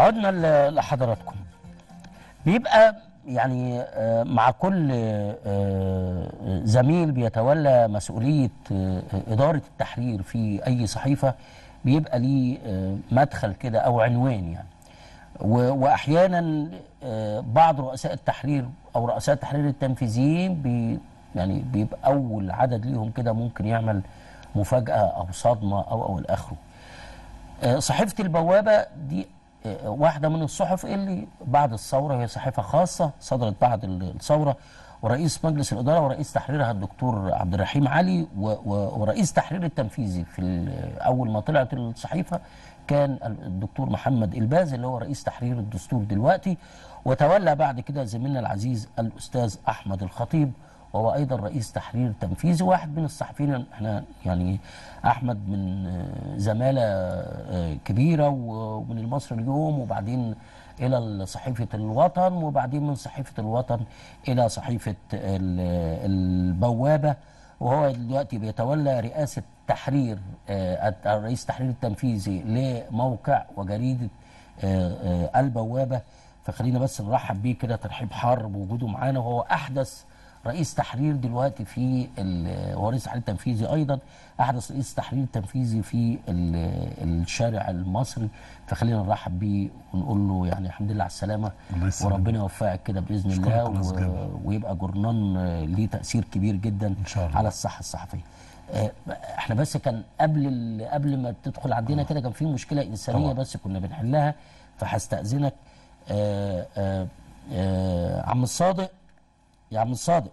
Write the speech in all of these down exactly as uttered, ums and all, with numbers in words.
عدنا ل- لحضراتكم. بيبقى يعني آه، مع كل آه، زميل بيتولى مسؤولية آه، إدارة التحرير في أي صحيفة بيبقى ليه آه، مدخل كده أو عنوان يعني. و- وأحيانا آه، بعض رؤساء التحرير أو رؤساء التحرير التنفيذيين بي يعني بيبقى أول عدد ليهم كده ممكن يعمل مفاجأة أو صدمة أو أو الآخره. آه، صحيفة البوابة دي آه، واحدة من الصحف اللي بعد الثورة، هي صحيفة خاصة صدرت بعد الثورة، ورئيس مجلس الإدارة ورئيس تحريرها الدكتور عبد الرحيم علي و- و- ورئيس تحرير التنفيذي في ال- أول ما طلعت الصحيفة كان الدكتور محمد الباز اللي هو رئيس تحرير الدستور دلوقتي، وتولى بعد كده زميلنا العزيز الأستاذ أحمد الخطيب وهو ايضا رئيس تحرير تنفيذي، واحد من الصحفيين. احنا يعني احمد من آه، زماله آه، كبيره، ومن المصري اليوم وبعدين الى صحيفه الوطن، وبعدين من صحيفه الوطن الى صحيفه ال- البوابه، وهو دلوقتي بيتولى رئاسه تحرير آه، الرئيس التحرير التنفيذي لموقع وجريده آه، آه، البوابه. فخلينا بس نرحب بيه كده ترحيب حار بوجوده معانا، وهو احدث رئيس تحرير دلوقتي في ال- هو رئيس تحرير تنفيذي ايضا، احدث رئيس تحرير تنفيذي في ال- الشارع المصري. فخلينا نرحب بيه ونقول له يعني الحمد لله على السلامه، الله يسلمك. وربنا يوفقك كده باذن أشكرك الله، الله يسلمك. و... ويبقى جورنان آه، ليه تاثير كبير جدا إن شاء الله. على الصحه الصحفيه. آه، احنا بس كان قبل ال... قبل ما تدخل عندنا كده كان في مشكله انسانيه طبعا. بس كنا بنحلها، فهستاذنك آه، آه، آه، عم الصادق. يا عم الصادق،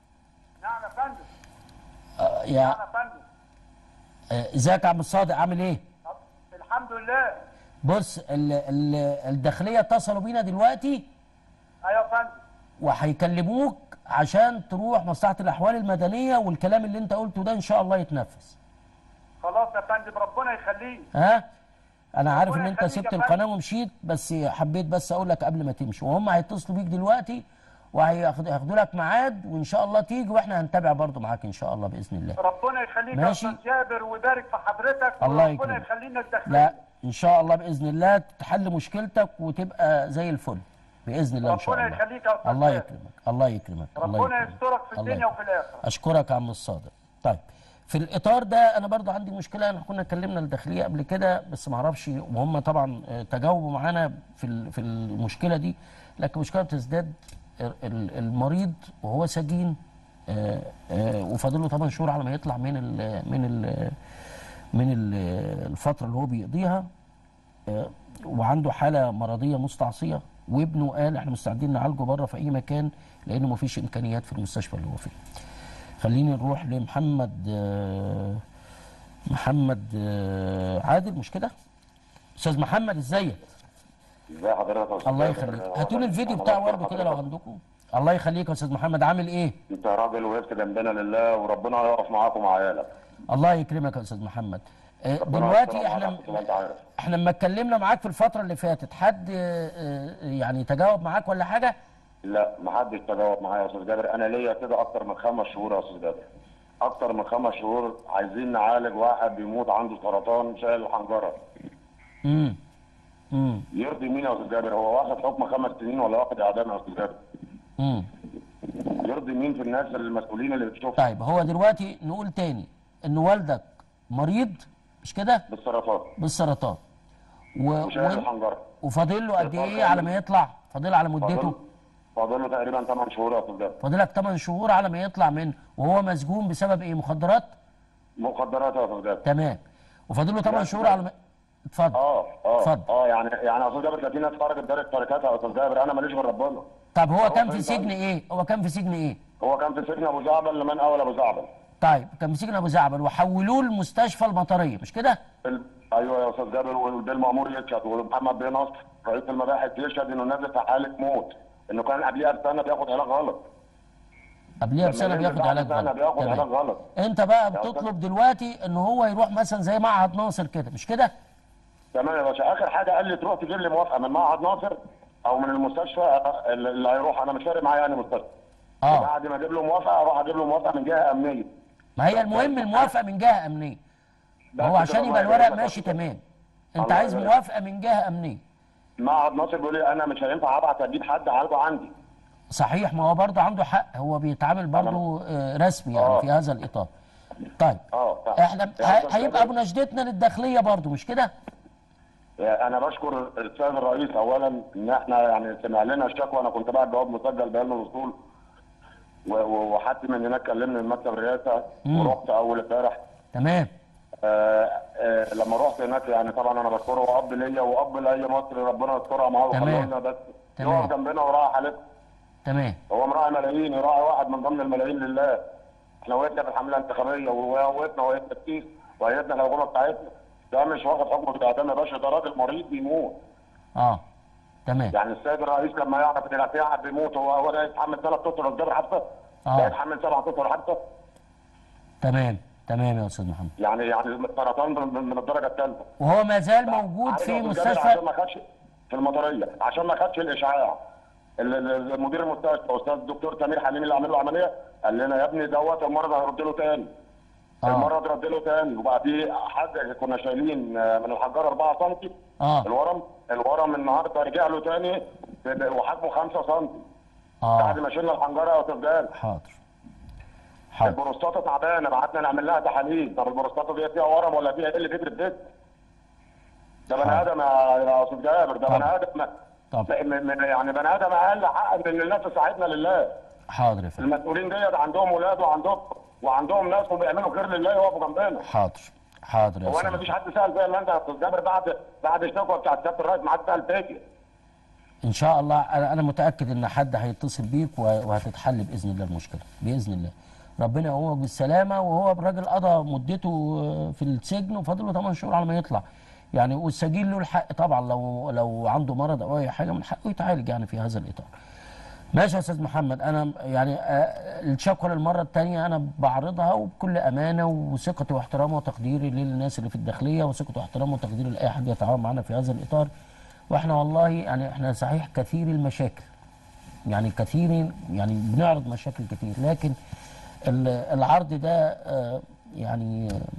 نعم يا فندم. آه، يا نعم يا فندم. آه، ازيك يا عم الصادق، عامل ايه؟ طب الحمد لله. بص ال ال الداخليه اتصلوا بينا دلوقتي ايوه يا فندم. وهيكلموك عشان تروح مصلحه الاحوال المدنيه، والكلام اللي انت قلته ده ان شاء الله يتنفذ. خلاص يا فندم، ربنا يخليك. ها؟ انا عارف ربنا ان انت يخليك سبت يا فندم. القناه ومشيت، بس حبيت بس اقول لك قبل ما تمشي، وهم هيتصلوا بيك دلوقتي وهياخدوا لك ميعاد، وان شاء الله تيجي، واحنا هنتابع برضو معاك ان شاء الله باذن الله. ربنا يخليك يا ماشي. استاذ جابر ويبارك في حضرتك، الله وربنا يكرمك. يخلينا الداخليه. لا ان شاء الله باذن الله تحل مشكلتك وتبقى زي الفل باذن الله ان شاء الله. ربنا يخليك يا استاذ الله جابر. يكرمك، الله يكرمك، الله ربنا يكرمك. يسترك في الله الدنيا يكرمك. وفي الاخره. اشكرك يا عم الصادق. طيب في الاطار ده انا برضو عندي مشكله، احنا كنا اتكلمنا الداخليه قبل كده بس ما اعرفش، وهم طبعا آه، تجاوبوا معانا في ال- في المشكله دي، لكن المشكله بتزداد. ال- ال- المريض وهو سجين آه، آه، وفاضل له ثمانية شهور على ما يطلع من ال من ال من ال الفتره اللي هو بيقضيها، آه، وعنده حاله مرضيه مستعصيه، وابنه قال احنا مستعدين نعالجه بره في اي مكان لانه ما فيش امكانيات في المستشفى اللي هو فيه. خليني نروح لمحمد آه، محمد آه، عادل، مش كده؟ استاذ محمد ازيك؟ ازي حضرتك يا استاذ الله جابر؟ يخليك، هاتوا لي الفيديو أنا بتاعه بشكر برضه كده لو حضرتك. عندكم. الله يخليك يا استاذ محمد، عامل ايه؟ انت راجل وقفت جنبنا لله، وربنا يقف معاك ومع عيالك. الله يكرمك يا استاذ محمد. آه، ربنا دلوقتي يستر احنا معاك زي ما انت عارف. احنا لما اتكلمنا معاك في الفتره اللي فاتت حد آه، آه، يعني تجاوب معاك ولا حاجه؟ لا محدش تجاوب معايا يا استاذ جابر، انا ليا كده اكتر من خمس شهور يا استاذ جابر. اكتر من خمس شهور عايزين نعالج واحد بيموت عنده سرطان شايل الحنجره. امم امم يرضي مين يا استاذ جابر؟ هو واخد حكم خمس سنين ولا واخد اعدام يا استاذ جابر؟ امم يرضي مين في الناس المسؤولين اللي بتشوفها؟ طيب هو دلوقتي نقول تاني ان والدك مريض مش كده؟ بالسرطان بالسرطان و... وشايل و... الحنجره. وفاضل له قد ايه على ما يطلع؟ فاضل على مدته؟ فاضل فاضل له تقريبا ثمان شهور يا استاذ جابر. فاضلك ثمانية شهور على ما يطلع منه، وهو مسجون بسبب ايه؟ مخدرات؟ مخدرات يا استاذ جابر. تمام. وفاضل له ثمانية لا، شهور لا. على ما اتفضل. اه اه اتفضل. اه يعني يعني يا استاذ جابر ده في ناس خرجت دار التركات يا استاذ جابر، انا ماليش غير ربنا. طب هو هو كان في فين سجن طيب؟ ايه؟ هو كان في سجن ايه؟ هو كان في سجن ابو زعبل لمن اول ابو زعبل. طيب كان في سجن ابو زعبل وحولوه المستشفى المطريه مش كده؟ ال... ايوه يا استاذ جابر، والمأمور يشهد ومحمد بيه نصر رئيس المباحث يشهد انه نازل في حاله موت، انه كان قبليها بسنه بياخد علاج غلط. قبليها لما بسنه ينزل بياخد بعد علاج سنة غلط. بياخد علاج تمام. غلط. انت بقى يا بتطلب دلوقتي ان هو يروح مثلا زي معهد ناصر كده مش كده؟ تمام يا باشا، اخر حاجه قال لي تروح تجيب لي موافقه من معهد ناصر او من المستشفى اللي هيروح، انا مش فارق معايا يعني مستشفى. اه بعد ما اجيب له موافقه اروح اجيب له موافقه من جهه امنيه. ما هي المهم الموافقه من جهه امنيه. ما هو بس عشان كده، يبقى الله الورق يبارك ماشي لك. تمام. انت الله عايز يبارك. موافقه من جهه امنيه. معهد ناصر بيقول لي انا مش هينفع ابعت اجيب حد عالجه عندي. صحيح، ما هو برضه عنده حق، هو بيتعامل برضه آه، رسمي يعني آه. في هذا الاطار. طيب اه احنا ه- يا أستاذ هيبقى جابر، مناشدتنا للداخليه برضه، مش كده؟ انا بشكر السيد الرئيس اولا ان احنا يعني سمع لنا الشكوى. انا كنت بعت جواب مسجل بيان الوصول و- و- وحد من هناك كلمني من مكتب الرئاسه ورحت اول امبارح. تمام. آه آه لما رحت هناك يعني طبعا انا بشكره، هو اب ليا واب لاي مصري، ربنا يسترها معاه تمام. ويخليه لنا بس تمام. يقف جنبنا وراعي حالتنا. تمام. هو مراعي ملايين، يراعي واحد من ضمن الملايين لله. احنا وقفنا في الحمله الانتخابيه ووقفنا وقفنا كتير وأيدنا الحكومه بتاعتنا. ده مش واخد حكم بالاعدام يا باشا، ده راجل مريض بيموت. اه تمام. يعني السيد الرئيس لما يعرف ان في حد بيموت هو هو ده يتحمل ثلاث اشهر قدام حتى؟ آه. ده يتحمل سبع اشهر حتى؟ تمام تمام يا استاذ محمد. يعني يعني سرطان من من الدرجه الثالثه. وهو ما زال موجود عارف في يا أستاذ جابر، مستشفى عشان ما خدش في المطريه، عشان ما خدش الاشعاع. ال- ال- مدير المستشفى استاذ الدكتور سمير حليمي اللي عامل له عمليه قال لنا يا ابني دوت المرض هيرد له تاني. آه. المرض رد له تاني. وبعديه حاجه كنا شايلين من الحجاره أربعة سم اه الورم، الورم النهارده رجع له تاني وحجمه خمسة سم اه بعد ما شلنا الحنجره يا استاذ جابر. حاضر حاضر. البروستاتا تعبانه، بعتنا نعمل لها تحاليل. طب البروستاتا دي فيها ورم ولا فيها قله فكره ديك؟ ده بني حاضر. ادم يا استاذ جابر، ده طبعا. بني ادم. طبعا. م- م- يعني بني ادم اقل حق من الناس تساعدنا لله. حاضر يا فندم. المسؤولين ديت عندهم ولاد وعندهم وعندهم ناس وبيعملوا خير لله يقفوا جنبنا. حاضر حاضر يا هو انا استاذ. مفيش حد سال فيا الا انت يا استاذ جابر. بعد بعد الشكوى بتاعت سياده الرئيس ما حد سال فيك. ان شاء الله انا أنا متاكد ان حد هيتصل بيك وه- وهتتحل باذن الله المشكله باذن الله. ربنا يقومك بالسلامه. وهو الراجل قضى مدته في السجن وفاضل له ثمانية شهور على ما يطلع يعني. والسجين له الحق طبعا لو لو عنده مرض او اي حاجه من حقه يتعالج يعني في هذا الاطار. ماشي يا استاذ محمد. انا يعني آه، الشكوى للمره الثانيه انا بعرضها وبكل امانه وثقتي واحترامي وتقديري للناس اللي في الداخليه وثقتي واحترامي وتقديري لاي حد يتعاون معنا في هذا الاطار. واحنا والله يعني احنا صحيح كثير المشاكل يعني كثير يعني بنعرض مشاكل كتير، لكن ال- العرض ده آه، يعني آه،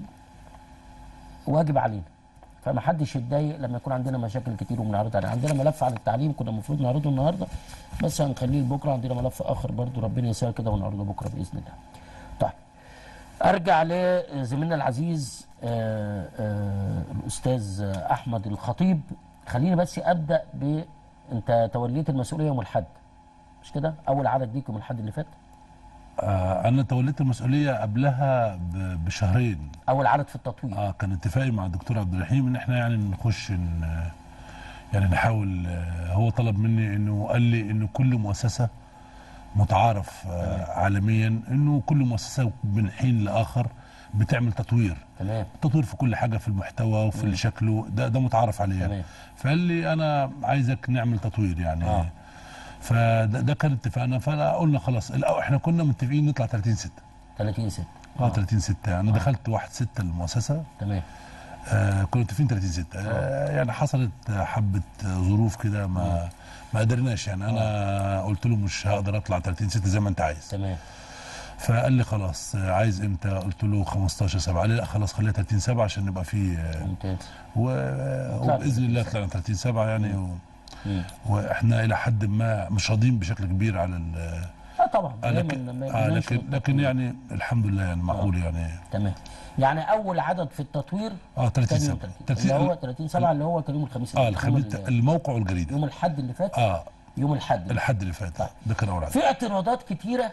واجب علينا. فما حدش يتضايق لما يكون عندنا مشاكل كتير وبنعرضها. يعني عندنا ملف عن التعليم كنا المفروض نعرضه النهارده بس هنخليه لبكره. عندنا ملف اخر برضه ربنا يسهل كده ونعرضه بكره باذن الله. طيب ارجع لزميلنا العزيز آه، آه، الاستاذ احمد الخطيب. خليني بس ابدا ب انت توليت المسؤوليه يوم الاحد مش كده؟ اول عدد ليك يوم الاحد اللي فات. آه انا توليت المسؤوليه قبلها ب- بشهرين. اول عدد في التطوير. اه كان اتفاقي مع الدكتور عبد الرحيم ان احنا يعني نخش ن- يعني نحاول. آه هو طلب مني انه قال لي انه كل مؤسسه متعارف آه عالميا انه كل مؤسسه من حين لاخر بتعمل تطوير. تمام. تطوير في كل حاجه، في المحتوى وفي مم. شكله، ده ده متعارف عليه يعني. تمام. فقال لي انا عايزك نعمل تطوير يعني. آه. فده ده كان اتفاقنا. فقلنا خلاص الأول احنا كنا متفقين نطلع ثلاثين ستة. ثلاثين ستة. اه ثلاثين ستة. انا دخلت واحد ستة المؤسسه. تمام. آه كنا متفقين ثلاثين ستة. آه يعني حصلت حبه ظروف كده ما ما قدرناش يعني. انا قلت له مش هقدر اطلع ثلاثين ستة زي ما انت عايز. تمام. فقال لي خلاص آه، عايز امتى؟ قلت له خمستاشر سبعة. قال لي لا خلاص خليها ثلاثين سبعة عشان نبقى في آه، ممتاز. و- وباذن الله طلعنا ثلاثين سبعة يعني. و... مم. واحنا الى حد ما مش راضيين بشكل كبير على ال اه طبعا آه دايماً لكن, لما آه بننشر لكن لكن التطوير. يعني الحمد لله يعني معقول يعني. تمام. يعني اول عدد في التطوير اه ثلاثين كان يوم سبعة. ثلاثين اللي هو ثلاثين سبعة اللي هو كان يوم الخميس اه اللي فات. الخميس يوم ال- الموقع والجريده. يوم الاحد اللي فات. اه يوم الاحد اللي الحد اللي فات. طيب. ده كان اول عدد. في اعتراضات كتيره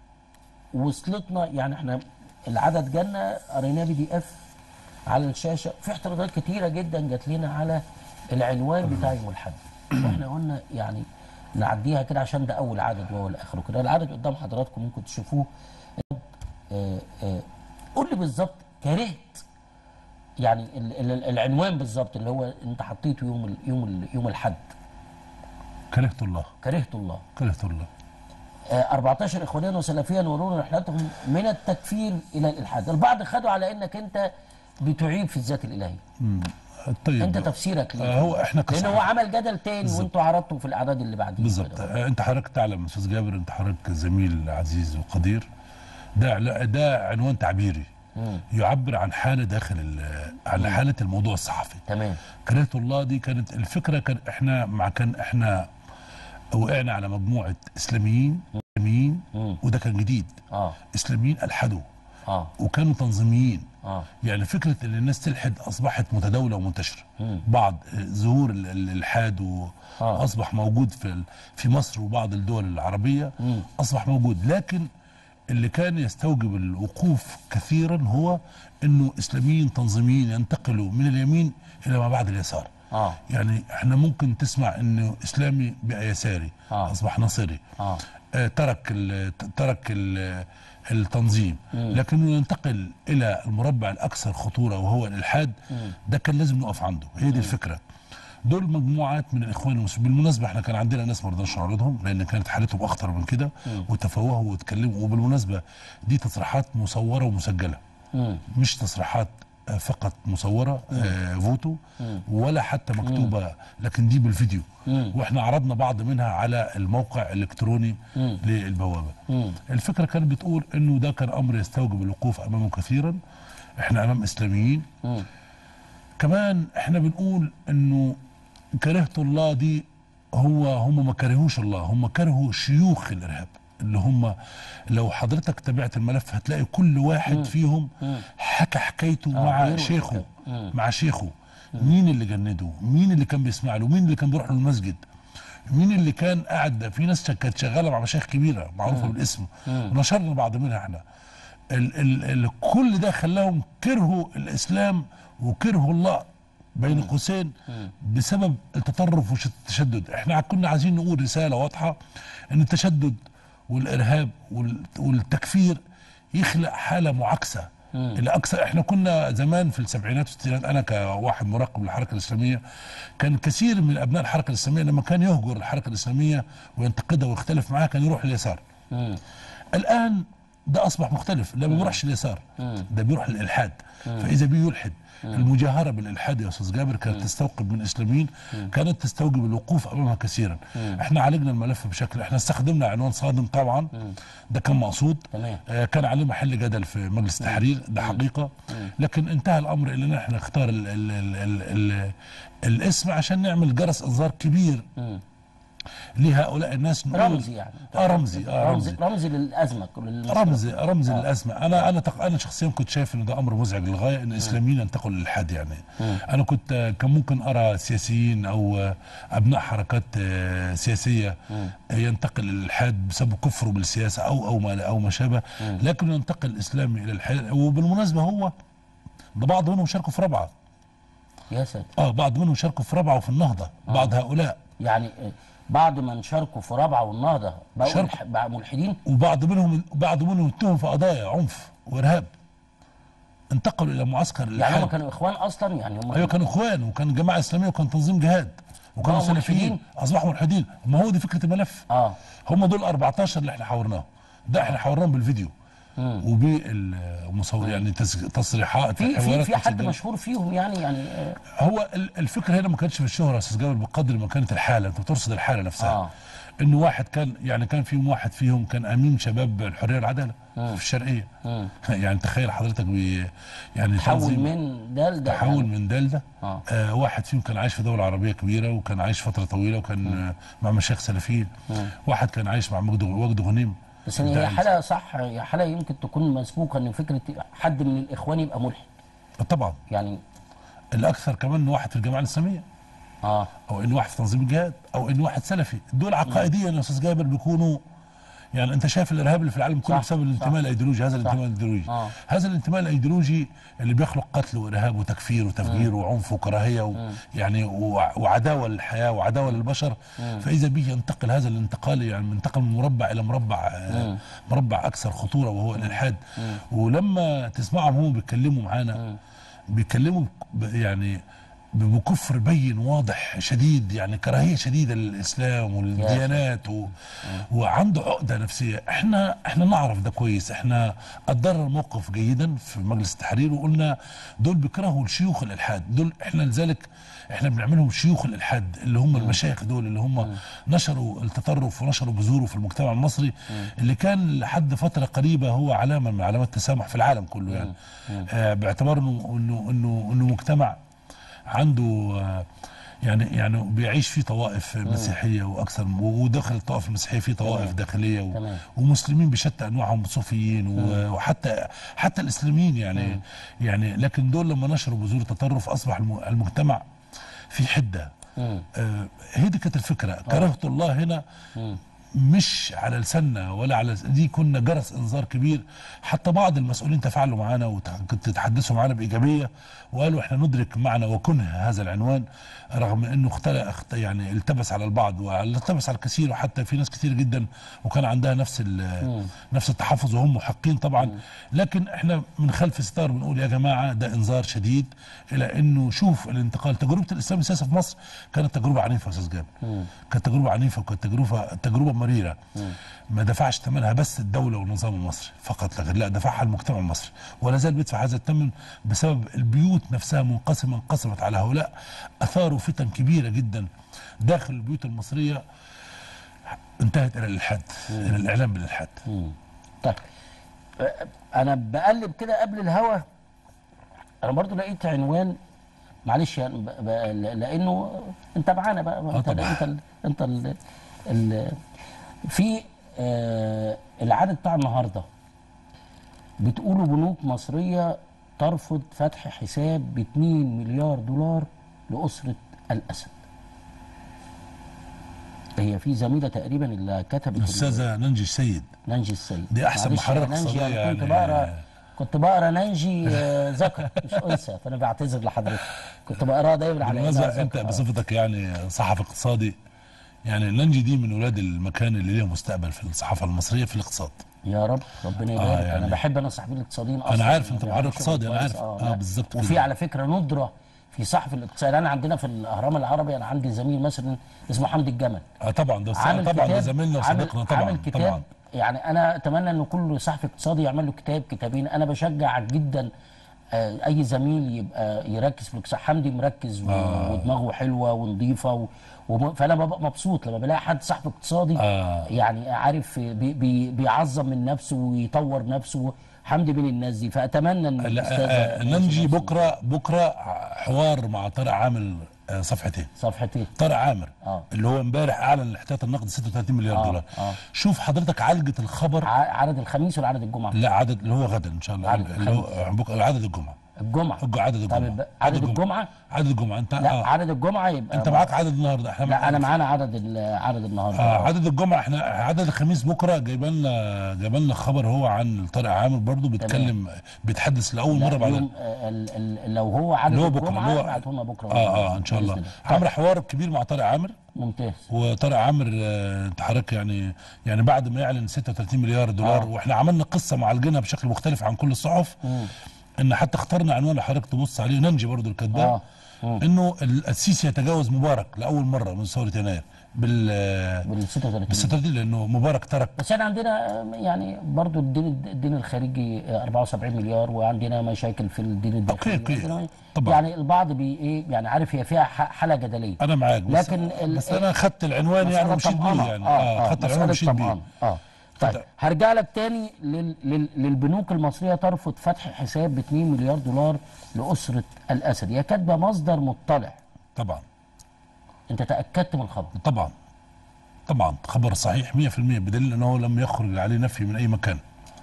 وصلتنا يعني. احنا العدد جالنا قريناه بي دي اف على الشاشه. في اعتراضات كتيره جدا جات لنا على العنوان بتاع يوم الاحد. واحنا قلنا يعني نعديها كده عشان ده اول عدد وهو الاخر وكده. العدد قدام حضراتكم ممكن تشوفوه. آه، آه، قول لي بالظبط كرهت يعني ال- ال- العنوان بالظبط اللي هو انت حطيته يوم ال يوم ال يوم الاحد. كرهت الله. كرهت الله. كرهت الله. آه، أربعة عشر اخوانيا وسلفيا يرون رحلتهم من التكفير الى الالحاد. البعض خدوا على انك انت بتعيب في الذات الالهيه. مم. طيب انت تفسيرك ليه؟ آه هو احنا لان كصحة- هو عمل جدل تاني وانتوا عرضتوا في الاعداد اللي بعدين. بالظبط. كده. آه انت حضرتك تعلم استاذ جابر، انت حضرتك زميل عزيز وقدير. ده لا- ده عنوان تعبيري. يعبر عن حاله داخل ال- عن حاله الموضوع الصحفي. تمام. كراهية الله دي كانت الفكره، كان احنا مع كان احنا وقعنا على مجموعه اسلاميين اسلاميين وده كان جديد. اه اسلاميين الحدوا اه وكانوا تنظيميين. اه يعني فكره ان الناس تلحد اصبحت متداوله ومنتشره. بعض ظهور ال- ال- الالحاد و- آه. واصبح موجود في ال- في مصر وبعض الدول العربيه. اصبح موجود، لكن اللي كان يستوجب الوقوف كثيرا هو انه اسلاميين تنظيميين ينتقلوا من اليمين الى ما بعد اليسار. اه يعني احنا ممكن تسمع انه اسلامي بقى يساري. آه. اصبح نصيري. اه آه، ترك ال ترك ال التنظيم، لكنه ينتقل الى المربع الاكثر خطوره وهو الالحاد. ده كان لازم نقف عنده، هي دي الفكره. دول مجموعات من الاخوان المسلمين. بالمناسبه احنا كان عندنا ناس ما رضناش نعرضهم لان كانت حالتهم اخطر من كده، وتفوهوا واتكلموا. وبالمناسبه دي تصريحات مصوره ومسجله، مش تصريحات آه، فقط مصوره آه فوتو ولا حتى مكتوبه، لكن دي بالفيديو. واحنا عرضنا بعض منها على الموقع الالكتروني للبوابه. الفكره كانت بتقول انه ده كان امر يستوجب الوقوف امامه كثيرا. احنا امام اسلاميين. كمان احنا بنقول انه كرهة الله دي هو هم ما كرهوش الله، هم كرهوا شيوخ الارهاب اللي هم لو حضرتك تابعت الملف هتلاقي كل واحد فيهم حكى حكايته آه، مع غيره. شيخه. مع شيخه مين اللي جنده، مين اللي كان بيسمع له، مين اللي كان بيروح له المسجد، مين اللي كان قاعد. في ناس كانت شغاله مع مشايخ كبيره معروفه بالاسم، ونشرنا بعض منها احنا. ال ال ال كل ده خلاهم كرهوا الاسلام وكرهوا الله بين قوسين بسبب التطرف والتشدد. احنا كنا عايزين نقول رساله واضحه ان التشدد والارهاب وال- والتكفير يخلق حاله معاكسه. الاكثر احنا كنا زمان في السبعينات والستينات، انا كواحد مراقب للحركه الاسلاميه كان كثير من ابناء الحركه الاسلاميه لما كان يهجر الحركه الاسلاميه وينتقدها ويختلف معها كان يروح اليسار. الان ده اصبح مختلف، لا ما بيروحش اليسار، ده بيروح للالحاد. فاذا بيه يلحد. المجاهره بالالحاد يا استاذ جابر كانت تستوقب من الاسلاميين، كانت تستوجب الوقوف امامها كثيرا. احنا عالجنا الملف بشكل، احنا استخدمنا عنوان صادم طبعا، ده كان مقصود. تمام. آه كان عليه محل جدل في مجلس التحرير، ده حقيقه. لكن انتهى الامر الى ان احنا نختار ال ال ال ال ال الاسم عشان نعمل جرس انذار كبير لهؤلاء الناس. نقول- رمزي يعني. اه رمزي اه رمزي رمزي رمزي للازمه للمشكلة. رمز رمز للازمه. انا انا تق... انا شخصيا كنت شايف ان ده امر مزعج للغايه ان الاسلاميين ينتقلوا للالحاد. يعني انا كنت آه، كان ممكن ارى سياسيين او آه، ابناء حركات آه، سياسيه آه، ينتقل للالحاد بسبب كفره بالسياسه او او ما او ما شابه، لكن ينتقل الاسلامي الى الالحاد. وبالمناسبه هو ده بعض منهم شاركوا في رابعه. يا ساتر. اه بعض منهم شاركوا في رابعه وفي النهضه. بعض هؤلاء يعني آه، بعد ما شاركوا في رابعه والنهضه بقوا شاركوا. ملح- بقوا ملحدين. وبعض منهم بعض منهم اتهم في قضايا عنف وارهاب، انتقلوا الى معسكر يعني الالحاد. هم كانوا اخوان اصلا، يعني هم ايوه كانوا اخوان وكان جماعه اسلاميه وكان تنظيم جهاد وكانوا بقوا سلفيين، ملحدين؟ اصبحوا ملحدين. ما هو دي فكره الملف. اه هم دول أربعتاشر اللي احنا حاورناهم، ده احنا حاورناهم بالفيديو وبالمصور. يعني تس- تصريحات في في حوارات في حد مسجلة. مشهور فيهم يعني يعني آه، هو ال- الفكره هنا ما كانتش في الشهره يا استاذ جابر بقدر ما كانت الحاله. انت بترصد الحاله نفسها. آه. انه واحد كان يعني كان فيهم واحد فيهم كان امين شباب الحريه والعداله في الشرقيه. يعني تخيل حضرتك بي يعني تحول تنظيم- من ده لده تحول يعني. من ده لده. آه. آه واحد فيهم كان عايش في دولة عربية كبيرة وكان عايش فترة طويلة وكان آه مع مشايخ سلفيين. واحد كان عايش مع مجد وجد غنيم. بس هي ده- حاله صح، هي حاله يمكن تكون مسبوقه ان فكره حد من الاخوان يبقى ملحد طبعا يعني. الأكثر كمان إن واحد في الجماعة الإسلامية اه أو إن واحد في تنظيم الجهاد أو إن واحد سلفي. دول عقائديا يا أستاذ جابر بيكونوا يعني أنت شايف الإرهاب اللي في العالم كله صح، بسبب الانتماء صح. الأيديولوجي. هذا الانتماء الأيديولوجي آه. هذا الانتماء الأيديولوجي اللي بيخلق قتل وإرهاب وتكفير وتفجير وعنف وكراهية و يعني وع- وعداوة للحياة وعداوة للبشر. فإذا به ينتقل هذا الانتقال، يعني ينتقل من مربع إلى مربع آه مربع أكثر خطورة وهو الإلحاد. ولما تسمعهم هم بيتكلموا معانا بيتكلموا ب- يعني بكفر بين واضح شديد، يعني كراهيه شديده للاسلام والديانات و... وعنده عقده نفسيه. احنا احنا نعرف ده كويس، احنا قدرنا الموقف جيدا في مجلس التحرير وقلنا دول بيكرهوا الشيوخ الالحاد، دول احنا لذلك احنا بنعملهم شيوخ الالحاد اللي هم المشايخ دول اللي هم نشروا التطرف ونشروا بذوره في المجتمع المصري اللي كان لحد فتره قريبه هو علامه من علامات التسامح في العالم كله، يعني آه باعتبار انه انه انه انه مجتمع عنده آه يعني يعني بيعيش فيه طوائف مسيحيه واكثر، وداخل الطوائف المسيحيه فيه طوائف داخليه و ومسلمين بشتى انواعهم، صوفيين وحتى حتى الاسلاميين يعني مم. يعني لكن دول لما نشروا بذور التطرف اصبح المجتمع في حده. آه هي دي كانت الفكره، كرهت الله هنا مم. مش على لساننا ولا على دي، كنا جرس انذار كبير. حتى بعض المسؤولين تفاعلوا معنا وتحدثوا معنا بايجابيه وقالوا احنا ندرك معنى وكنه هذا العنوان، رغم انه اختلق يعني التبس على البعض والتبس على الكثير، وحتى في ناس كثير جدا وكان عندها نفس نفس التحفظ وهم محقين طبعا. لكن احنا من خلف ستار بنقول يا جماعه ده انذار شديد الى انه شوف الانتقال. تجربه الاسلام السياسي في مصر كانت تجربه عنيفه يا استاذ جابر، كانت تجربه عنيفه وكانت تجربه تجربه مريره. ما دفعش ثمنها بس الدوله والنظام المصري فقط لا غير، لا دفعها المجتمع المصري ولا زال بيدفع هذا الثمن بسبب البيوت نفسها منقسمه انقسمت على هؤلاء، اثاروا فتن كبيره جدا داخل البيوت المصريه انتهت الى الالحاد، الى الاعلام بالالحاد. طيب انا بقلب كده قبل الهوا، انا برضو لقيت عنوان، معلش يعني لانه انت معانا بقى، انت انت ال انت ال ال في آه العدد بتاع النهارده بتقولوا بنوك مصريه ترفض فتح حساب ب اتنين مليار دولار لاسره الاسد. هي في زميله تقريبا اللي كتبت الاستاذه نانجي السيد. نانجي السيد دي احسن محرر اقتصادي يعني. كنت بقرا كنت بقرا نانجي ذكر مش انثى، فانا بعتذر لحضرتك، كنت بقراها دايما على بالمناسبه انت بصفتك يعني صحفي اقتصادي، يعني نانجي دي من ولاد المكان اللي ليهم مستقبل في الصحافه المصريه في الاقتصاد. يا رب ربنا يبارك. آه يعني انا بحب انا الصحفيين الاقتصاديين اصلا. انا عارف انت محرر اقتصادي، انا عارف اه, آه بالظبط. وفي على فكره ندره في صحف الاقتصاد. انا عندنا في الاهرام العربي انا عندي زميل مثلا اسمه حمدي الجمل. اه طبعا ده طبعا ده زميلنا وصديقنا طبعا. عامل كتاب طبعا. يعني انا اتمنى ان كل صحفي اقتصادي يعمل له كتاب كتابين. انا بشجع جدا آه اي زميل يبقى يركز في الاقتصاد. حمدي مركز آه. ودماغه حلوه ونظيفه و... و... فانا ببقى مبسوط لما بلاقي حد صاحب اقتصادي آه. يعني عارف بي... بي... بيعظم من نفسه ويطور نفسه. حمدي من الناس دي، فاتمنى ان الاستاذه نانجي بكره بكره حوار مع طارق عامل صفحتين صفحتين طارق عامر آه. اللي هو امبارح اعلن الاحتياط النقدي ستة وتلاتين مليار دولار. آه. شوف حضرتك عالجه الخبر. عدد الخميس ولا عدد الجمعه؟ لا عدد اللي هو غدا ان شاء الله، عدد اللي هو بكره عدد الجمعه. الجمعه عدد الجمعه. طيب عدد الجمعه عدد الجمعه انت لا آه. عدد الجمعه يبقى انت معاك عدد النهارده. احنا لا انا معانا عدد عدد النهارده. اه عدد الجمعه. احنا عدد الخميس بكره جايب لنا جايب لنا خبر هو عن طارق عامر برضه بيتكلم بيتحدث لاول مره بعد يوم لو هو عدد الجمعه ابعته لنا بكره. اه اه ان شاء الله. عامل حوار كبير مع طارق عامر. ممتاز. وطارق عامر انت حضرتك يعني يعني بعد ما يعلن ستة وتلاتين مليار دولار آه. واحنا عملنا قصه معالجينها بشكل مختلف عن كل الصحف. مم. ان حتى اخترنا عنوان اللي حضرتك تبص عليه نانجي برضه الكاتباه آه. انه السيسي يتجاوز مبارك لاول مره من ثوره يناير بال بال ستة وتلاتين بال ستة وتلاتين لانه مبارك ترك. بس احنا عندنا يعني برضه الدين الدين الخارجي أربعة وسبعين مليار، وعندنا مشاكل في الدين الداخلي. اوكي طبعا. يعني البعض بي ايه يعني عارف هي فيها حاله جدليه. انا معاك بس لكن بس انا خدت العنوان يعني ومشيت بيه يعني اه خدت العنوان ومشيت بيه. اه طيب هرجع لك تاني لل... لل... للبنوك المصريه ترفض فتح حساب ب اتنين مليار دولار لاسره الاسد. هي كاتبه مصدر مطلع. طبعا. انت تاكدت من الخبر؟ طبعا طبعا خبر صحيح مية في المية بدليل انه لم يخرج عليه نفي من اي مكان،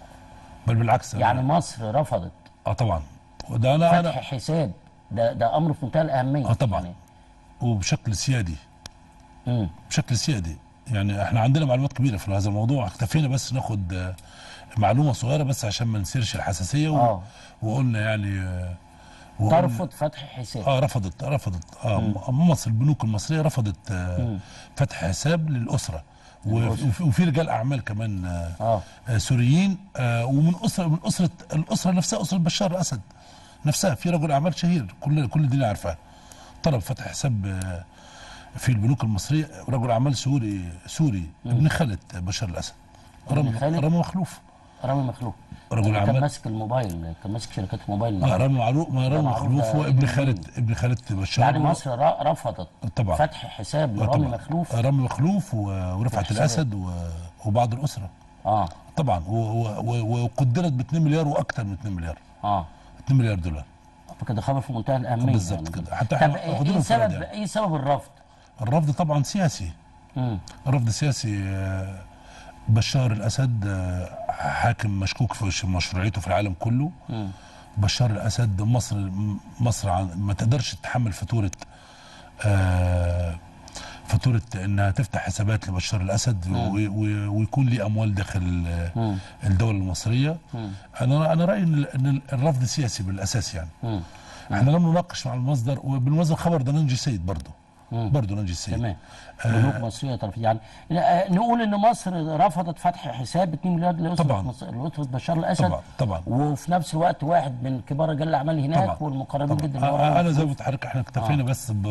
بل بالعكس. يعني أنا مصر رفضت اه طبعا وده انا فتح أنا حساب. ده ده امر في منتهى الاهميه. اه طبعا يعني. وبشكل سيادي. امم بشكل سيادي. يعني احنا عندنا معلومات كبيره في هذا الموضوع، اكتفينا بس ناخد معلومه صغيره بس عشان ما نثيرش الحساسيه و... آه. وقلنا يعني وقلنا ترفض فتح حساب. اه رفضت رفضت اه مم. مصر البنوك المصريه رفضت آه فتح حساب للاسره، وفي, وفي رجال اعمال كمان آه. آه سوريين آه ومن اسره من اسره الاسره نفسها، اسره بشار الاسد نفسها، في رجل اعمال شهير كل كل الدنيا عارفاه طلب فتح حساب آه، في البنوك المصريه، رجل اعمال سوري سوري ابن خالة بشار الاسد، رامي خالد؟ رامي مخلوف. رامي مخلوف رجل كان اعمال ماسك الموبايل، كان ماسك شركات موبايل. اه رامي معروف، ما رامي معروف مخلوف ده هو ابن ابن خالة ابن خالة بشار. يعني مصر را- رفضت طبعا فتح حساب آه لرامي طبعا. مخلوف. آه رامي مخلوف و- ورفعت الحسابات. الاسد و- وبعض الاسره اه طبعا، و- و- و- وقدرت ب اتنين مليار واكثر من اتنين مليار، اه اتنين مليار دولار فكده خبر في منتهى الاهميه. بالظبط يعني كده. حتى طب احنا ايه واخدينه إيه انفراد سبب يعني. ايه سبب الرفض؟ الرفض طبعا سياسي، امم رفض سياسي. آه، بشار الاسد آه، حاكم مشكوك في مشروعيته في العالم كله. امم بشار الاسد مصر مصر عن- ما تقدرش تتحمل فاتوره آه، فاتوره انها تفتح حسابات لبشار الاسد و- و- ويكون ليه اموال داخل آه، مم. الدوله المصريه. انا انا رايي ان ان الرفض سياسي بالاساس يعني. مم. احنا لم نناقش مع المصدر، وبالمصدر خبر ده ننجي سيد برضه برضه ننجي السيد. تمام. بنوك مصريه طرف يعني آه، نقول ان مصر رفضت فتح حساب اتنين مليار لاسره طبعاً. مصر- لاسره بشار الاسد. طبعا طبعا وفي نفس الوقت واحد من كبار رجال الاعمال هناك طبعا والمقربين طبعاً. جدا اللي هو آه، رامي انا زي ما مخلوف. قلت لحضرتك احنا اكتفينا بس ب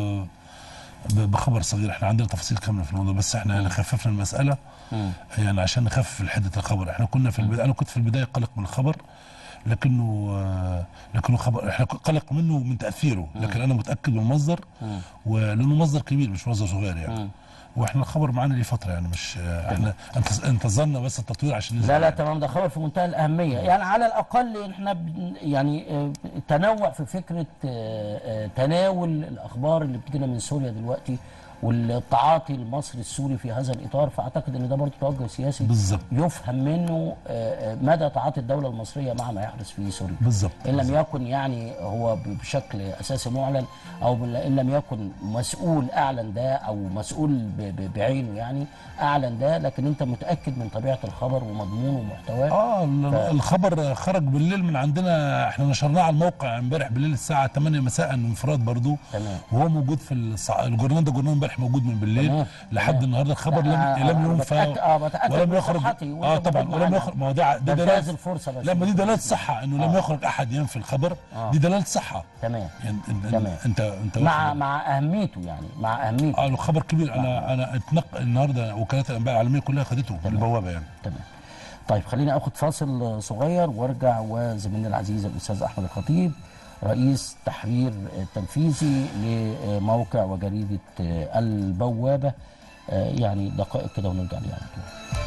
ب- بخبر صغير. احنا عندنا تفاصيل كامله في الموضوع، بس احنا يعني خففنا المساله يعني عشان نخفف حده الخبر. احنا كنا في البدايه، انا كنت في البدايه قلق من الخبر، لكنه آه، لكنه خبر احنا قلق منه من تاثيره، لكن انا متاكد من المصدر، ولانه مصدر كبير مش مصدر صغير يعني. واحنا الخبر معانا ليه فتره يعني، مش آه، احنا انتظ- انتظرنا بس التطوير عشان ننزل لا لا يعني. تمام، ده خبر في منتهى الأهمية. يعني على الأقل احنا بن- يعني آه، تنوع في فكرة آه، آه، تناول الأخبار اللي بتجينا من سوريا دلوقتي والتعاطي المصري السوري في هذا الإطار، فأعتقد أن ده برضه توجه سياسي بالظبط. يفهم منه آه، آه، مدى تعاطي الدولة المصرية مع ما يحدث في سوريا. بالظبط. إن لم يكن يعني هو بشكل أساسي معلن، أو بال- إن لم يكن مسؤول أعلن ده، أو مسؤول ب- ب- بعينه يعني أعلن ده، لكن أنت متأكد من طبيعة الخبر ومضمونه ومحتواه. اه ال- الخبر خرج بالليل من عندنا، احنا نشرناه على الموقع امبارح بالليل الساعه تمانية مساء انفراد برضو. تمام. وهو موجود في الصع... الجورنال ده جورنال امبارح موجود من بالليل تمام. لحد تمام. النهارده. الخبر لم آه، آه، لم آه، ينفى بتأكد- آه، بتأكد ولم من يخرج. صحتي وأنت اه طبعا موجود ولم معانا. يخرج. ما هو ده ده بنتهز دلاله الفرصة بس. لا، ما دي دلاله صحه انه لم يخرج احد ينفي الخبر. آه. دي دلاله صحه تمام. يعني. إن- إن- تمام. انت انت مع واخد- مع أهميته يعني مع أهميته. اه الخبر كبير. انا انا اتنق النهارده وكالات الانباء العالميه كلها خدته من البوابه يعني. تمام. طيب خليني اخد فاصل صغير وارجع، وزميلنا العزيز الاستاذ احمد الخطيب رئيس تحرير تنفيذي لموقع وجريده البوابه، يعني دقائق كده ونرجع ليه على طول.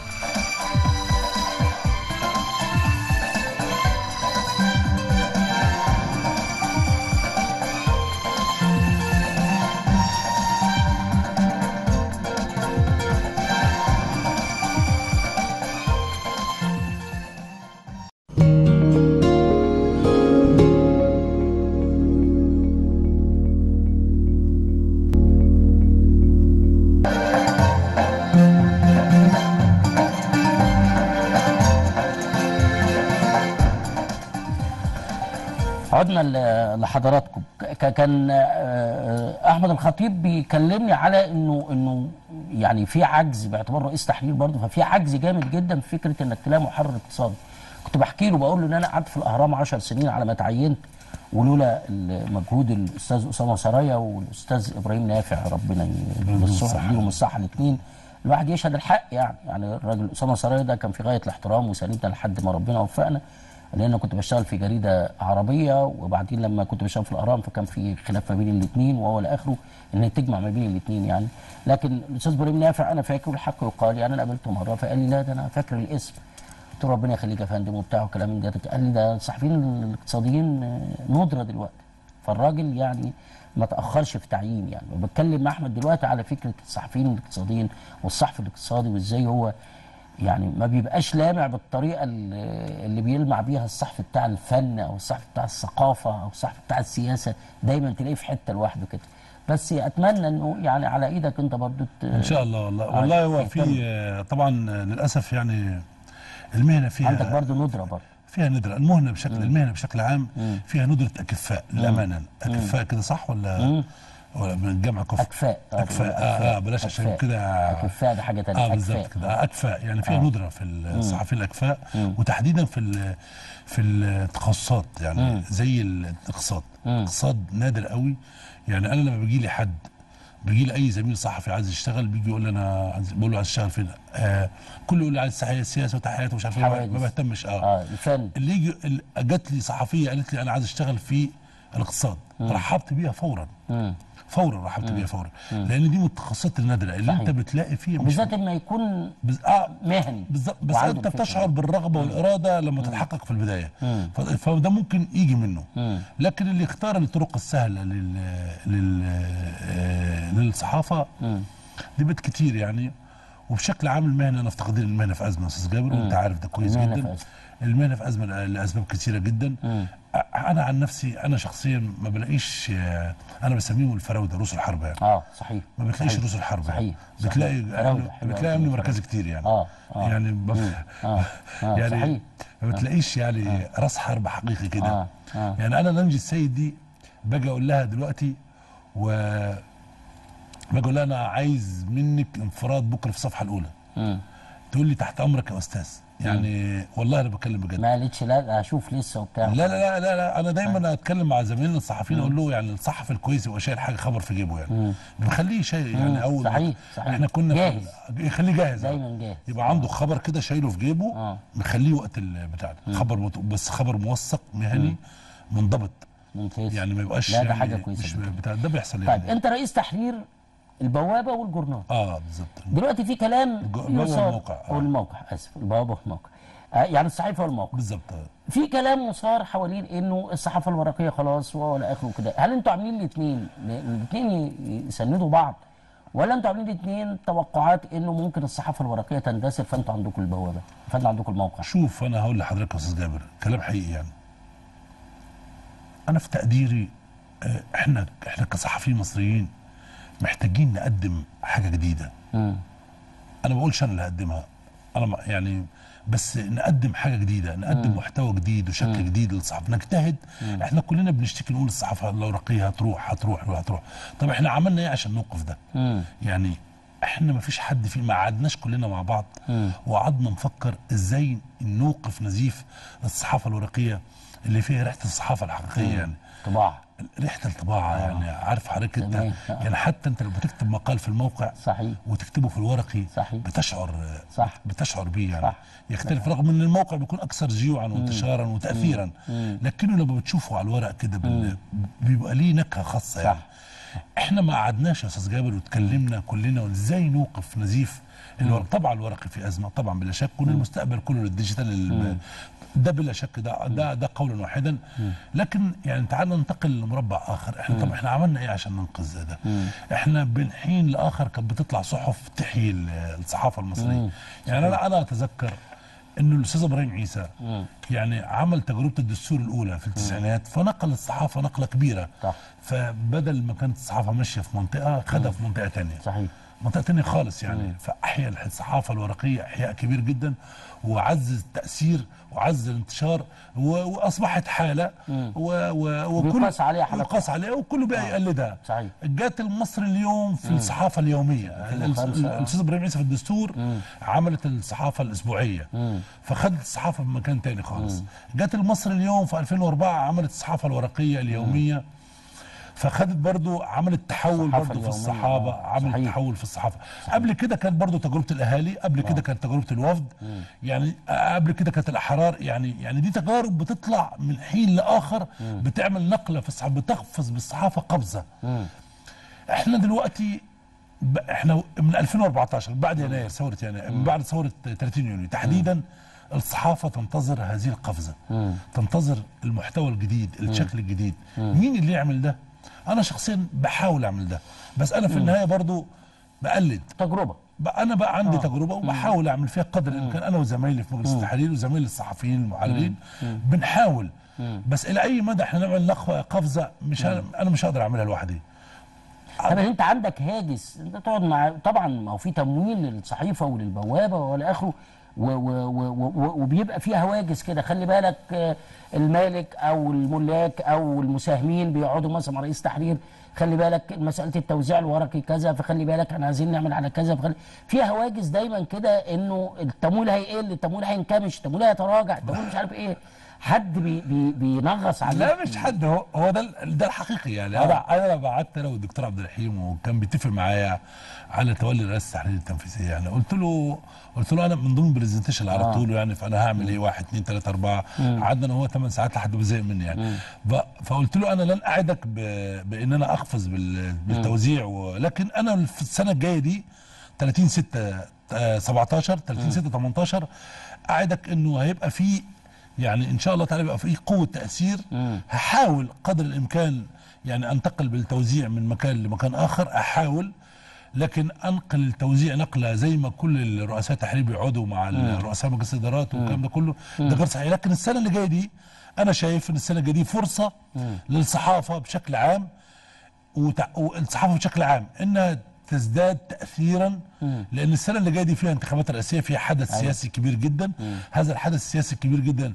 عدنا ل- لحضراتكم. ك- كان آه، احمد الخطيب بيكلمني على انه انه يعني في عجز باعتبار رئيس تحرير برضه، ففي عجز جامد جدا في فكره انك تلاقي محرر اقتصادي. كنت بحكي له بقول له ان انا قعدت في الاهرام عشر سنين على ما تعينت، ولولا مجهود الاستاذ اسامه سرايا والاستاذ ابراهيم نافع ربنا يديهم الصحه الاثنين، الواحد يشهد الحق يعني. يعني الراجل اسامه سرايا ده كان في غايه الاحترام وساندنا لحد ما ربنا وفقنا، لان انا كنت بشتغل في جريده عربيه، وبعدين لما كنت بشتغل في الاهرام فكان في خلاف ما بين الاثنين، وهو لاخره ان تجمع ما بين الاثنين يعني. لكن الاستاذ ابراهيم نافع انا فاكر الحق يقال يعني، انا قابلته مره فقال لي لا ده انا فاكر الاسم. قلت له ربنا يخليك يا فندم وبتاع وكلام من ده. قال لي ده الصحفيين الاقتصاديين ندره دلوقتي. فالراجل يعني ما تاخرش في تعيين يعني. وبتكلم مع احمد دلوقتي على فكره الصحفيين الاقتصاديين والصحفي الاقتصادي، وازاي هو يعني ما بيبقاش لامع بالطريقه اللي اللي بيلمع بيها الصحفي بتاع الفن او الصحفي بتاع الثقافه او الصحفي بتاع السياسه، دايما تلاقيه في حته لوحده كده. بس اتمنى انه يعني على ايدك انت برضو ان شاء الله. والله والله هو في آه، طبعا للاسف يعني المهنه فيها عندك برضو ندره برضو فيها ندره. المهنه بشكل مم. المهنه بشكل عام مم. فيها ندره اكفاء للامانه. اكفاء كده صح ولا مم. ولا من الجامعه كفء؟ اكفاء اكفاء اه, آه بلاش عشان كده اكفاء ده حاجه ثانيه. اه بالظبط كده. اكفاء يعني فيها آه. ندره في الصحفيين الاكفاء، وتحديدا في في التخصصات يعني مم. زي الاقتصاد. الاقتصاد نادر قوي. يعني انا لما بيجي لي حد، بيجي لي اي زميل صحفي عايز يشتغل، بيجي يقول لي انا عايز، بقول له عايز تشتغل فين؟ آه كله يقول لي عايز سياسه وتحيات ومش عارف ايه، ما بهتمش. اه, اه الفن. اللي يجي اللي جات لي صحفيه قالت لي انا عايز اشتغل في الاقتصاد، رحبت بيها فورا. مم. فورا رحبت بيها فورا، لان دي متخصصات النادره اللي صحيح. انت بتلاقي فيها، بالذات لما يكون بز... آه مهني بالظبط. بس انت بتشعر بالرغبه مم. والاراده لما مم. تتحقق في البدايه، ف... فده ممكن يجي منه. مم. لكن اللي اختار الطرق السهله لل لل آه... للصحافه مم. دي بيت كتير يعني. وبشكل عام المهنه، انا في تقدير المهنه في ازمه يا استاذ جابر، وانت عارف ده كويس جدا. في المهنه في ازمه لاسباب كثيره جدا. مم. انا عن نفسي، انا شخصيا ما بلاقيش، انا بسميهم الفراوده، روس الحرب يعني. اه صحيح. ما بتلاقيش روس الحرب صحيح. يعني. بتلاقي فراودة. بتلاقي امن مركزي كتير يعني. اه اه يعني بف... آه. آه. يعني صحيح. ما بتلاقيش يعني آه. راس حرب حقيقي كده. آه. آه. يعني انا ننجي السيد دي باجي اقول لها دلوقتي، و باجي اقول لها انا عايز منك انفراد بكره في الصفحه الاولى. امم تقول لي تحت امرك يا استاذ. يعني مم. والله انا بتكلم بجد. ما قالتش لا اشوف لسه وبتاع. لا لا لا لا, لا. انا دايما اتكلم مع زمايلنا الصحفيين، اقول له يعني الصحفي الكويس يبقى شايل حاجه خبر في جيبه يعني. بنخليه شايل يعني. اول صحيح صحيح. احنا كنا جاهز، يخليه جاهز دايما جاهز، يبقى عنده خبر كده شايله في جيبه. آه. مخليه وقت البتاع ده خبر مت... بس خبر موثق مهني منضبط. ممتاز. يعني ما يبقاش لا ده يعني حاجه كويسه مش بتاع ده بيحصل. طيب يعني انت رئيس تحرير البوابه والجورنال. اه بالظبط. دلوقتي في كلام البوابه والموقع. آه. والموقع اسف البوابه والموقع، آه يعني الصحيفه والموقع بالظبط. في كلام مثار حوالين انه الصحافه الورقيه خلاص ولا اخره كده. هل انتوا عاملين الاثنين الاثنين يسندوا بعض، ولا انتوا عاملين الاثنين توقعات انه ممكن الصحافه الورقيه تندثر فانتوا عندكم البوابه فانتوا عندكم الموقع؟ شوف انا هقول لحضرتك يا استاذ جابر كلام حقيقي. يعني انا في تقديري احنا احنا كصحفيين مصريين محتاجين نقدم حاجه جديده. امم انا ما بقولش انا اللي هقدمها، انا يعني بس نقدم حاجه جديده، نقدم مم. محتوى جديد وشكل مم. جديد للصحافه، نجتهد. مم. احنا كلنا بنشتكي نقول الصحافه الورقيه هتروح هتروح هتروح. طب احنا عملنا ايه عشان نوقف ده؟ مم. يعني احنا ما فيش حد فيه، ما قعدناش كلنا مع بعض وقعدنا نفكر ازاي نوقف نزيف الصحافه الورقيه اللي فيها ريحه الصحافه الحقيقيه. مم. يعني طباعه، ريحه الطباعه. آه. يعني عارف حضرتك انت آه. يعني حتى انت لما بتكتب مقال في الموقع صحيح وتكتبه في الورقي صحيح بتشعر صح بتشعر بيه يعني. صح. يختلف رغم ان الموقع بيكون اكثر جيوعا وانتشارا وتاثيرا، مم. لكنه لما بتشوفه على الورق كده بيبقى ليه نكهه خاصه. يعني احنا ما قعدناش يا استاذ جابر واتكلمنا كلنا ازاي نوقف نزيف الورق. طبعا الورقي في ازمه طبعا بلا شك، وان المستقبل كله للديجيتال ده بلا شك، ده ده ده قولا واحدا. لكن يعني تعال ننتقل لمربع اخر. احنا طب احنا عملنا ايه عشان ننقذ ده؟ احنا بين حين لاخر كانت بتطلع صحف تحيي الصحافه المصريه. يعني انا انا اتذكر انه الاستاذ ابراهيم عيسى يعني عمل تجربه الدستور الاولى في التسعينات، فنقل الصحافه نقله كبيره. صح. فبدل ما كانت الصحافه ماشيه في منطقه خدها في منطقه ثانيه. صحيح. منطقه ثانيه خالص يعني. مم. فاحيا الصحافه الورقيه احياء كبير جدا، وعزز التاثير وعزز الانتشار، واصبحت حاله وكل يقاس عليها حلقات يقاس عليها وكله بقى يقلدها. صحيح. جات المصري اليوم في مم. الصحافه اليوميه. الاستاذ ابراهيم عيسى في الدستور مم. عملت الصحافه الاسبوعيه، مم. فخدت الصحافه في مكان ثاني خالص. جات المصري اليوم في ألفين وأربعة عملت الصحافه الورقيه اليوميه، مم. فخدت برضو عملت تحول برضو في الصحافه. آه. عملت صحيح. تحول في الصحافه. صحيح. قبل كده كانت برضو تجربه الاهالي، قبل كده كانت تجربه الوفد، مم. يعني قبل كده كانت الاحرار. يعني يعني دي تجارب بتطلع من حين لاخر، مم. بتعمل نقله في الصحافه، بتقفز بالصحافه قفزه. مم. احنا دلوقتي احنا من ألفين وأربعتاشر بعد يناير ثوره يناير، بعد ثوره ثلاثين يونيو تحديدا، مم. الصحافه تنتظر هذه القفزه، مم. تنتظر المحتوى الجديد، الشكل الجديد. مم. مين اللي يعمل ده؟ انا شخصيا بحاول اعمل ده، بس انا في النهايه برضو بقلد تجربه. بقى انا بقى عندي آه. تجربه وبحاول اعمل فيها قدر الامكان، انا وزمايلي في مجلس التحرير وزمايلي الصحفيين المحررين بنحاول. مم. بس الى اي مدى احنا نعمل نخوه قفزه؟ مش مم. انا مش هقدر اعملها لوحدي. طب انت عندك هاجس، انت تقعد مع طبعا ما هو في تمويل للصحيفه وللبوابه والى اخره، وبيبقى فيها هواجس كده. خلي بالك المالك او الملاك او المساهمين بيقعدوا مثلا مع رئيس تحرير، خلي بالك مساله التوزيع الورقي كذا، فخلي بالك احنا عايزين نعمل على كذا، فخلي فيها هواجس دايما كده انه التمويل هيقل، التمويل هينكمش، التمويل هيتراجع، التمويل مش عارف ايه. حد بي بي بينغص عليك؟ لا مش حد، هو هو ده ال- ده الحقيقي يعني. آه. انا انا بعت له والدكتور عبد الرحيم وكان بيتفق معايا على تولي رئاسه التحرير التنفيذيه، يعني قلت له قلت له انا من ضمن البرزنتيشن اللي آه. عرضته له يعني، فانا هعمل ايه واحد اثنين ثلاثه اربعه، قعدنا انا وهو ثمان ساعات لحد ما زهق مني يعني. ف- فقلت له انا لن اعدك ب- بان انا اقفز بال- بالتوزيع، ولكن انا في السنه الجايه دي ثلاثين ستة سبعتاشر ثلاثين ستة تمنتاشر اعدك انه هيبقى في يعني ان شاء الله تعالى يبقى في قوه تاثير. هحاول قدر الامكان يعني انتقل بالتوزيع من مكان لمكان اخر، احاول، لكن انقل التوزيع نقله زي ما كل الرؤساء التحرير بيقعدوا مع رؤساء مجلس الادارات والكلام ده كله، ده غير صحيح. لكن السنه اللي جايه دي انا شايف ان السنه الجايه دي فرصه للصحافه بشكل عام وتع- والصحافه بشكل عام انها تزداد تاثيرا، لان السنه اللي جايه دي فيها انتخابات رئاسيه، فيها حدث أيوة. سياسي كبير جدا. هذا الحدث السياسي الكبير جدا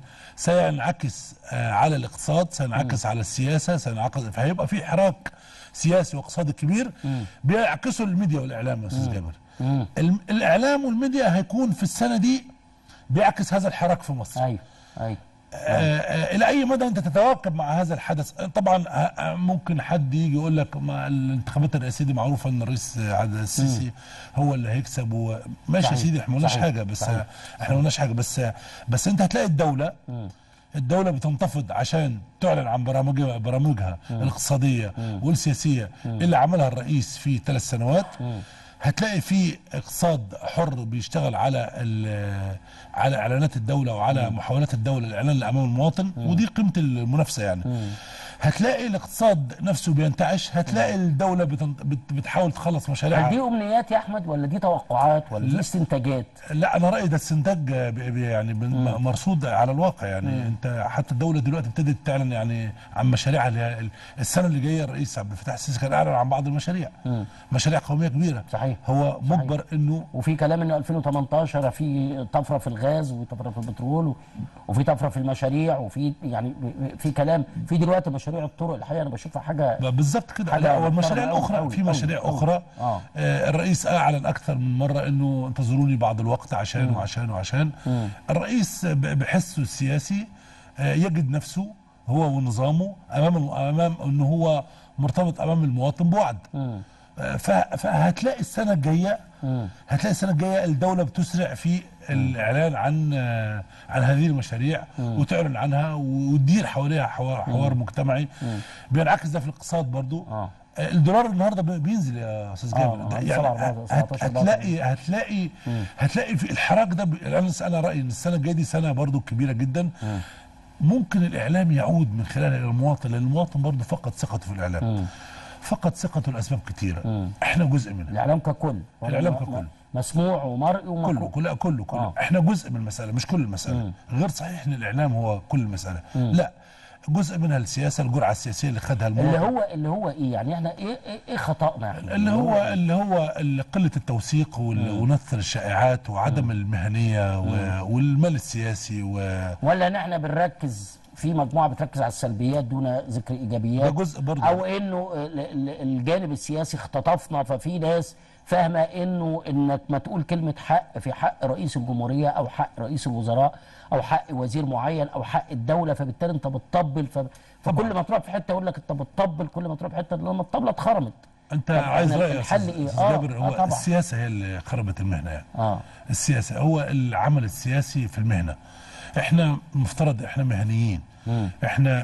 سينعكس آه، على الاقتصاد، سينعكس على السياسه، سينعكس، فهيبقى في حراك سياسي واقتصادي كبير بيعكسه الميديا والاعلام يا استاذ جابر. الم- الاعلام والميديا هيكون في السنه دي بيعكس هذا الحراك في مصر. ايوه ايوه آه، آه، الى اي مدى انت تتواكب مع هذا الحدث؟ طبعا آه، آه، ممكن حد يجي يقول لك ما الانتخابات الرئاسيه دي معروفه ان الرئيس عبد السيسي هو اللي هيكسب و... ماشي يا صحيح. سيدي، احنا ما قلناش صحيح. حاجه، بس صحيح. احنا ما قلناش حاجه، بس بس انت هتلاقي الدوله الدولة بتنتفض عشان تعلن عن برامجها برامجها الاقتصادية والسياسية اللي عملها الرئيس في ثلاث سنوات. هتلاقي في اقتصاد حر بيشتغل على ال- على اعلانات الدولة وعلى محاولات الدولة للاعلان اللي امام المواطن، ودي قيمة المنافسة يعني. هتلاقي الاقتصاد نفسه بينتعش، هتلاقي الدولة بتن- بت- بتحاول تخلص هل مشاريعها. دي امنيات يا احمد ولا دي توقعات ولا دي استنتاجات؟ لا انا رايي ده استنتاج بي- بي- يعني بن- مرصود على الواقع يعني. مم. انت حتى الدوله دلوقتي ابتدت تعلن يعني عن مشاريعها اللي هي ال- السنه اللي جايه الرئيس عبد الفتاح السيسي كان اعلن عن بعض المشاريع. مم. مشاريع قوميه كبيره. صحيح. هو مجبر انه وفي كلام ان ألفين وتمنتاشر في طفره في الغاز وفي طفره في البترول و- وفي طفره في المشاريع، وفي يعني في كلام في دلوقتي مشاريع الطرق، الحقيقه انا بشوفها حاجه بالظبط كده. حاجة لا والمشاريع محترمة أوي الاخرى أوي في أوي مشاريع أوي. اخرى. آه. آه الرئيس اعلن اكثر من مره انه انتظروني بعض الوقت عشان مم. وعشان وعشان مم. الرئيس ب- بحسه السياسي آه يجد نفسه هو ونظامه امام الم- امام انه هو مرتبط امام المواطن بوعد. مم. آه، ف- فهتلاقي السنه الجايه مم. هتلاقي السنه الجايه الدوله بتسرع في الاعلان عن آه، عن هذه المشاريع وتعلن عنها وتدير حواليها حوار, حوار مجتمعي بينعكس ده في الاقتصاد برضو. آه. آه، الدولار النهارده بي- بينزل يا استاذ آه، جابر. آه، ده عند يعني سبعة أربعة، هت- سبعتاشر هتلاقي هتلاقي هتلاقي في الحراك ده ب- انا انا رايي ان السنه الجايه دي سنه برضو كبيره جدا. ممكن الاعلام يعود من خلالها الى المواطن، لان المواطن برضو فقد ثقته في الاعلام. فقد ثقته لاسباب كثيره، احنا جزء منها. الاعلام ككل الإعلام م- ككل. مسموع ومرئي كله ومقروء. كله كله كله آه. احنا جزء من المساله مش كل المساله. غير صحيح ان الاعلام هو كل المساله، لا، جزء منها السياسه، الجرعه السياسيه اللي خدها اللي المواطن، هو اللي هو ايه يعني احنا ايه ايه, إيه خطأنا احنا اللي هو اللي هو اللي قله التوثيق وال- ونثر الشائعات وعدم المهنيه و- والمال السياسي و ولا ان احنا بنركز في مجموعه بتركز على السلبيات دون ذكر ايجابيات، ده جزء برضه. او انه ال- ال- الجانب السياسي اختطفنا، ففي ناس فاهمه انه انك ما تقول كلمه حق في حق رئيس الجمهوريه او حق رئيس الوزراء او حق وزير معين او حق الدوله، فبالتالي انت بتطبل، ف... فكل ما تروح في حته يقول لك انت بتطبل، كل ما تروح في حته لما الطبله اتخرمت. انت طب عايز إحنا رايي يا الحل استاذ إيه؟ أستاذ آه، جابر. آه هو طبعاً. السياسه هي اللي خربت المهنه يعني. اه السياسه هو العمل السياسي في المهنه. احنا مفترض احنا مهنيين. مم. احنا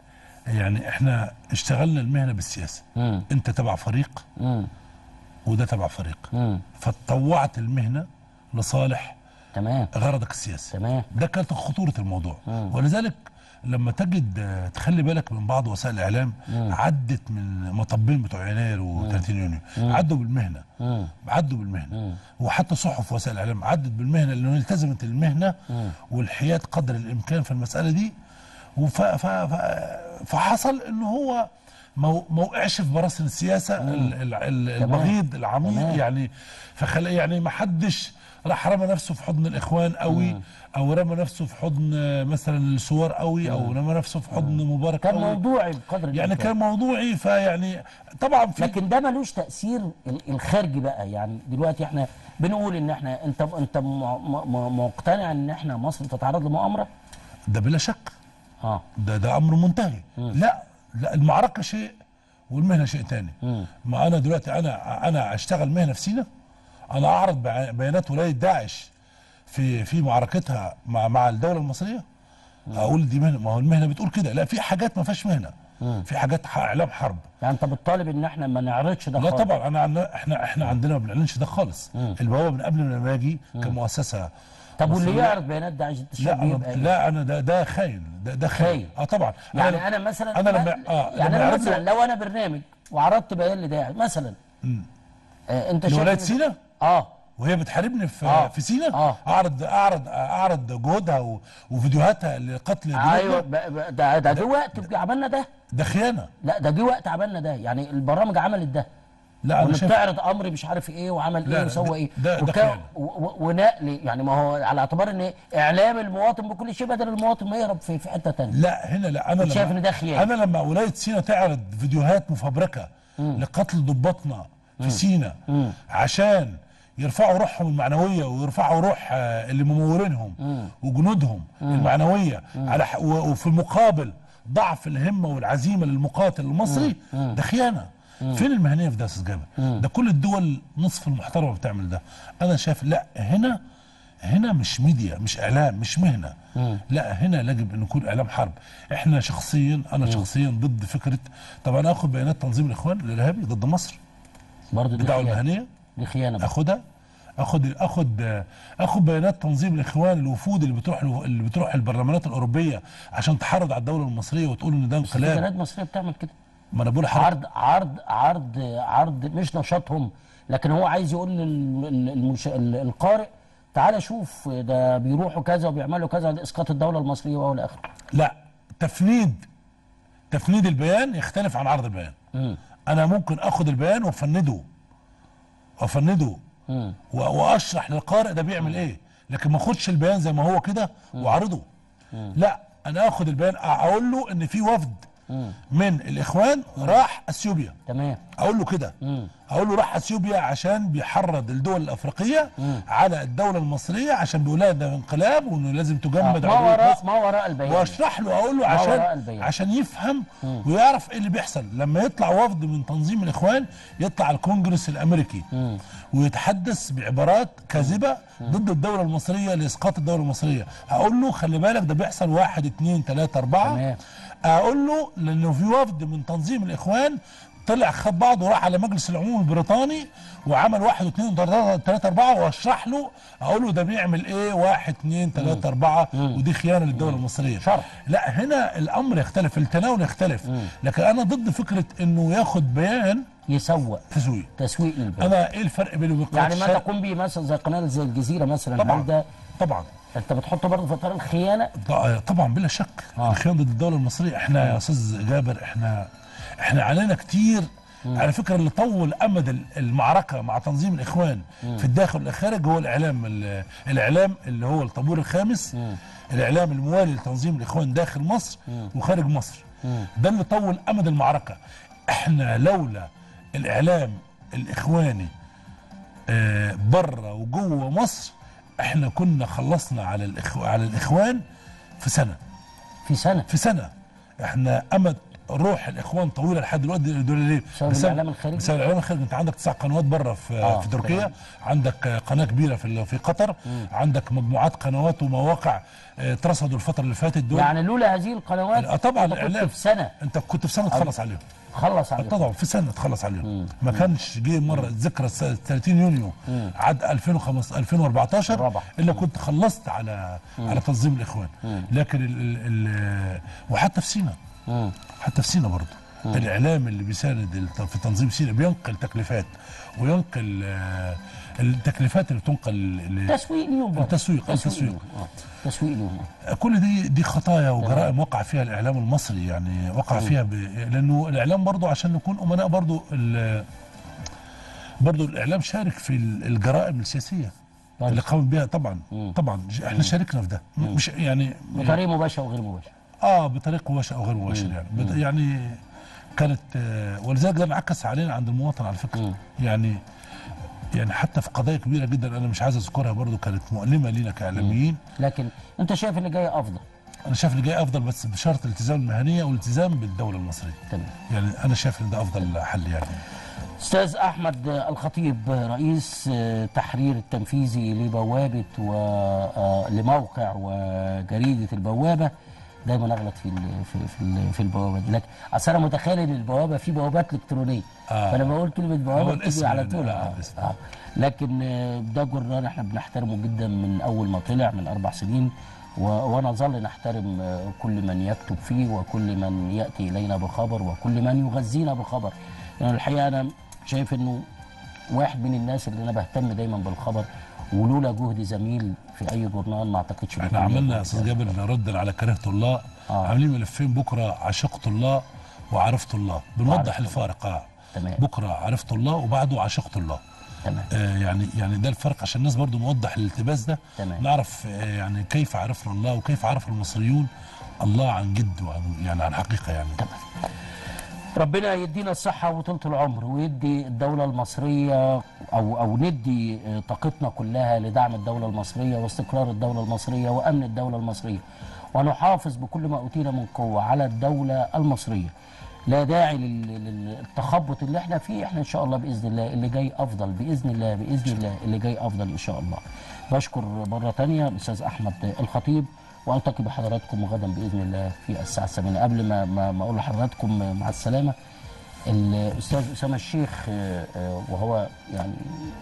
يعني احنا اشتغلنا المهنه بالسياسه. مم. انت تبع فريق امم وده تبع فريق، امم فتطوعت المهنه لصالح تمام غرضك السياسي. تمام ده كانت خطوره الموضوع. مم. ولذلك لما تجد آه، تخلي بالك من بعض وسائل الاعلام عدت من مطبين بتوع يناير و30 يونيو عدوا بالمهنه. مم. عدوا بالمهنه. وحتى صحف وسائل الاعلام عدت بالمهنه لانه التزمت المهنه والحياد قدر الامكان في المساله دي. وف ف ف فحصل انه هو ما ما وقعش في براثن السياسه ال- ال- ال- البغيض العميق تمام. يعني. فخل يعني ما حدش راح رمى نفسه في حضن الاخوان قوي او رمى نفسه في حضن آه، مثلا الثوار قوي او رمى نفسه في حضن مبارك كان قوي. موضوعي بقدر يعني الإمكان. كان موضوعي. فيعني طبعا في لكن ده ملوش تأثير ال- الخارجي بقى. يعني دلوقتي احنا بنقول ان احنا انت انت م- م- م- مقتنع ان احنا مصر تتعرض لمؤامرة؟ ده بلا شك اه ده ده امر منتهي. لا لا، المعركه شيء والمهنه شيء تاني. ما انا دلوقتي انا انا اشتغل مهنه في سينا، انا اعرض بع- بيانات ولايه داعش في في معركتها مع مع الدوله المصريه، اقول دي مهنه؟ ما هو المهنه بتقول كده. لا، في حاجات ما فيهاش مهنه، في حاجات ح- اعلام حرب. يعني انت بتطالب ان احنا ما نعرضش ده لا خالص؟ طبعا، انا عن- احنا احنا عندنا ما بنعلنش ده خالص. البوابه من قبل ما اجي كمؤسسه. طب واللي مصرية- يعرض بيانات داعش انت شايف لا أنا بيبقى ايه؟ لا انا ده ده خاين، ده ده خاين. خاين. اه طبعا. يعني لما- انا مثلا انا لما ما- اه يعني لما انا يعرض مثلا له لو انا برنامج وعرضت بيان لداعش مثلا، آه انت شايف لولايه إن- سينا اه وهي بتحاربني في آه. في سينا، آه. اعرض اعرض اعرض جهودها و- وفيديوهاتها لقتل ايوه جنودنا. ب- ب- ده ده جه وقت عملنا ده. ده خيانه. لا ده جه وقت عملنا ده، يعني البرامج عملت ده. لا انا وان شايف بتعرض امر مش عارف ايه وعمل لا، ايه لا، وسوى ده- ايه ده- ده وكا- خيانة. و- و- ونقل، يعني ما هو على اعتبار ان اعلام المواطن بكل شيء بدل المواطن ما يهرب في في حته ثانيه. لا هنا لا، انا أنت شايف لما إن ده خيانة؟ انا لما ولايه سينا تعرض فيديوهات مفبركه لقتل ضباطنا في سينا عشان يرفعوا روحهم المعنويه ويرفعوا روح آه، اللي ممولينهم وجنودهم المعنويه على ح- و- وفي المقابل ضعف الهمه والعزيمه للمقاتل المصري، ده خيانه. فين المهنيه في ده يا استاذ جابر؟ ده كل الدول نصف المحترمه بتعمل ده. انا شايف لا، هنا هنا مش ميديا، مش اعلام، مش مهنه. لا، هنا يجب ان يكون اعلام حرب. احنا شخصيا انا شخصيا ضد فكره. طب انا اخد بيانات تنظيم الاخوان الارهابي ضد مصر برضه دي بدعوه خيانه، المهنيه، دي خيانه بقى. اخدها. اخد اخد اخد بيانات تنظيم الاخوان، الوفود اللي بتروح اللي بتروح البرلمانات الاوروبيه عشان تحرض على الدوله المصريه وتقول ان ده في انقلاب. جنات مصريه بتعمل كده، ما انا بقول لحضرتك عرض عرض عرض عرض مش نشاطهم، لكن هو عايز يقول لل- ال- المش... ال- القارئ تعالى شوف ده بيروحوا كذا وبيعملوا كذا لاسقاط الدوله المصريه والى اخره. لا، تفنيد تفنيد البيان يختلف عن عرض البيان. مم. انا ممكن اخد البيان وافنده وافنده مم. و- واشرح للقارئ ده بيعمل ايه، لكن ما اخدش البيان زي ما هو كده واعرضه. لا، انا اخد البيان اقول له ان في وفد من الاخوان راح اثيوبيا، تمام. اقول له كده، اقول له راح اثيوبيا عشان بيحرض الدول الافريقيه على الدوله المصريه عشان بيقول لها ده انقلاب وانه لازم تجمد ما عضوية وراء مصر. ما وراء البيان. واشرح له، اقول له ما وراء عشان البيان. عشان يفهم ويعرف ايه اللي بيحصل. لما يطلع وفد من تنظيم الاخوان يطلع الكونجرس الامريكي ويتحدث بعبارات كاذبه ضد الدوله المصريه لاسقاط الدوله المصريه، هقول له خلي بالك ده بيحصل واحد اتنين تلاته اربعه. تمام. اقول له لانه في وفد من تنظيم الاخوان طلع خد بعضه وراح على مجلس العموم البريطاني وعمل واحد واثنين وثلاثة أربعة، واشرح له أقول له ده بيعمل إيه واحد اثنين ثلاثة أربعة، ودي خيانة للدولة المصرية. شرح. لا، هنا الأمر يختلف، التناول يختلف. لكن أنا ضد فكرة إنه ياخد بيان يسوق تسويق. تسويق للبيان. أنا إيه الفرق بينه وبين قناة يعني ما الشرق؟ تقوم به مثلا زي قناه زي الجزيره مثلا، هل طبعا ده طبعا انت بتحطه برضه في اطار الخيانه؟ ط- طبعا بلا شك. آه. الخيانة ضد الدولة المصرية. احنا يا أستاذ جابر احنا احنا علينا كتير. على فكرة اللي طول أمد ال- المعركة مع تنظيم الإخوان في الداخل والخارج هو الإعلام ال- الإعلام اللي هو الطابور الخامس، الإعلام الموالي لتنظيم الإخوان داخل مصر وخارج مصر. ده اللي طول أمد المعركة. احنا لولا الإعلام الإخواني آه، بره وجوه مصر احنا كنا خلصنا على الإخو... على الإخوان في سنة في سنه في سنة. احنا امد روح الاخوان طويله لحد دلوقتي. دول ليه؟ بسبب الإعلام الخارجي؟ بسبب الاعلام الخارجي. انت عندك تسع قنوات بره في آه، في تركيا، تمام. عندك آه، قناه كبيره في في قطر، عندك مجموعات قنوات ومواقع آه، اترصدوا الفتره اللي فاتت دول. يعني لولا هذه القنوات آه، طبعا أنت كنت الاعلام في سنه انت كنت في سنه تخلص عليهم. خلص عليه. طبعا في سنه تخلص عليهم. ما كانش جه مره ذكرى ثلاثين يونيو عد ألفين وخمسة ألفين وأربعتاشر الرابع. الا كنت خلصت على على تنظيم الاخوان. لكن ال ال ال وحتى في سينا، مم. حتى في سينا برضه الاعلام اللي بيساند الت- في تنظيم سينا بينقل تكليفات وينقل آه، التكليفات اللي بتنقل ل- تسويق ليهم برضه. التسويق التسويق ليهم. آه. تسويق ليهم. كل دي دي خطايا وجرائم وقع فيها الاعلام المصري. يعني وقع فيها ب... لانه الاعلام برضه عشان نكون امناء برضه ال... برضه الاعلام شارك في ال- الجرائم السياسيه طيب. اللي قام بها. طبعا طبعا ج- احنا شاركنا في ده. م- مش يعني بطريقه مباشره وغير مباشره. اه بطريقه مباشره او غير مباشره. يعني بت- يعني كانت آه، ولذلك ده انعكس علينا عند المواطن على فكره. يعني يعني حتى في قضايا كبيره جدا انا مش عايز اذكرها برضه كانت مؤلمه لينا كاعلاميين. لكن انت شايف اللي جاي افضل؟ انا شايف اللي جاي افضل، بس بشرط الالتزام المهنيه والالتزام بالدوله المصريه. تمام. يعني انا شايف ان ده افضل حل يعني. استاذ احمد الخطيب رئيس التحرير التنفيذي لبوابه ولموقع وجريده البوابه، دايما اغلط في ال في في, ال في البوابه دي، لكن اصل انا متخيل ان البوابه في بوابات الكترونيه، آه. فانا بقول كلمه بوابه بتيجي على طول. آه. آه. آه. لكن ده جورنال احنا بنحترمه جدا من اول ما طلع من اربع سنين، ونظل نحترم كل من يكتب فيه وكل من ياتي الينا بخبر وكل من يغذينا بخبر. يعني الحقيقه انا شايف انه واحد من الناس اللي انا بهتم دايما بالخبر، ولولا جهد زميل في اي جورنال ما اعتقدش. احنا عملنا يا استاذ جابر ردا على كرهت الله. آه. عاملين ملفين، بكره عشقت الله وعرفت الله، بنوضح الفارق. اه تمام. بكره عرفت الله وبعده عشقت الله. تمام. آه يعني يعني ده الفرق عشان الناس برضو نوضح الالتباس ده. تمام. نعرف آه يعني كيف عرفنا الله وكيف عرف المصريون الله عن جد وعن يعني عن حقيقه يعني. تمام. ربنا يدينا الصحة وطولة العمر، ويدي الدولة المصرية أو أو ندي طاقتنا كلها لدعم الدولة المصرية واستقرار الدولة المصرية وأمن الدولة المصرية، ونحافظ بكل ما أوتينا من قوة على الدولة المصرية. لا داعي للتخبط اللي احنا فيه، احنا إن شاء الله بإذن الله اللي جاي أفضل، بإذن الله بإذن الله اللي جاي أفضل إن شاء الله. بشكر مرة تانية الأستاذ أحمد الخطيب، والتقي بحضراتكم غدا باذن الله في الساعه الثامنه. قبل ما ما اقول لحضراتكم مع السلامه، الاستاذ اسامه الشيخ وهو يعني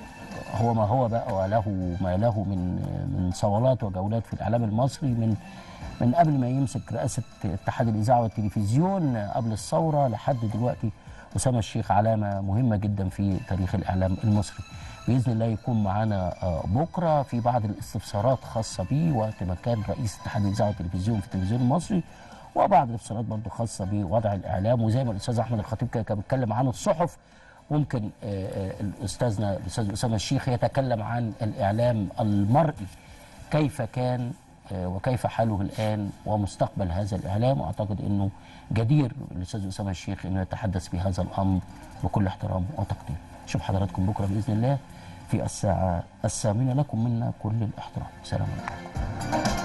هو ما هو بقى وله ما له من من صولات وجولات في الاعلام المصري من من قبل ما يمسك رئاسه اتحاد الاذاعه والتلفزيون قبل الثوره لحد دلوقتي. اسامه الشيخ علامه مهمه جدا في تاريخ الاعلام المصري. باذن الله يكون معانا بكره في بعض الاستفسارات خاصه بيه وقت ما كان رئيس اتحاد الاذاعه والتلفزيون في التلفزيون المصري، وبعض الاستفسارات برضه خاصه بوضع الاعلام. وزي ما الاستاذ احمد الخطيب كان بيتكلم عن الصحف، ممكن الاستاذنا الاستاذ اسامه الشيخ يتكلم عن الاعلام المرئي، كيف كان وكيف حاله الان ومستقبل هذا الاعلام. واعتقد انه جدير الاستاذ اسامه الشيخ انه يتحدث بهذا الامر بكل احترام وتقدير. اشوف حضراتكم بكره باذن الله في الساعه الثامنه. لكم منا كل الاحترام. سلام عليكم.